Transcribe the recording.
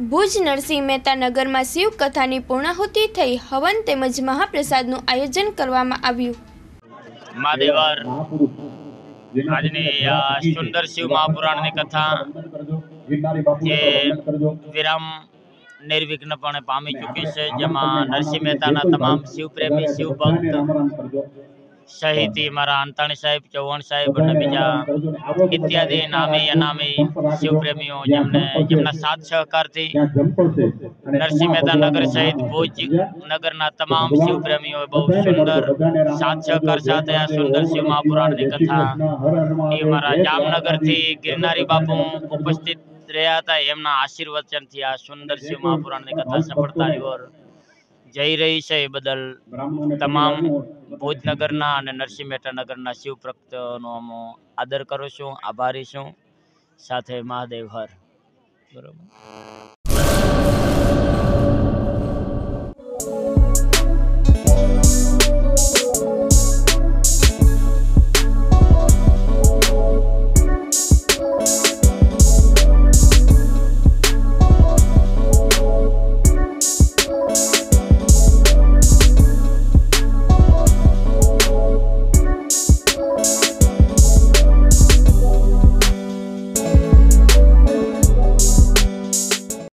ભુજ નરસિંહ મહેતા નગરમાં શિવ કથાની પૂર્ણાહુતિ થઈ હવન તેમજ મહાપ્રસાદનું આયોજન કરવામાં આવ્યું। મહાદેવર આજની સુંદર શિવ મહાપુરાણની કથા જે વિરામ નિર્વિઘ્નપણે પામી ચૂકી છે, જેમાં નરસિંહ મહેતાના તમામ શિવપ્રેમી શિવ ભક્ત સહિત મારા અંતાણી સાહેબ, ચૌહાણ સાહેબ અને બીજા ઇત્યાદિ નામી અનામી શિવપ્રેમીઓ જેમના સાથ સહકારથી નરસિંહ મહેતા નગર સહિત ભુજ નગરના તમામ શિવપ્રેમીઓએ બહુ સુંદર સાથ સહકાર સાથે આ સુંદર શિવ મહાપુરાણની કથા એ મારા જામનગરથી ગિરનારી બાપુ ઉપસ્થિત રહ્યા હતા। એમના આશીર્વચનથી આ સુંદર શિવ મહાપુરાણની કથા સફળતાની ઓર જઈ રહી છે। એ બદલ તમામ ભુજનગરના અને નરસિંહ મહેતા નગરના શિવ ભક્તોનો હું આદર કરું છું, આભારી છું। સાથે મહાદેવ હર બરોબર।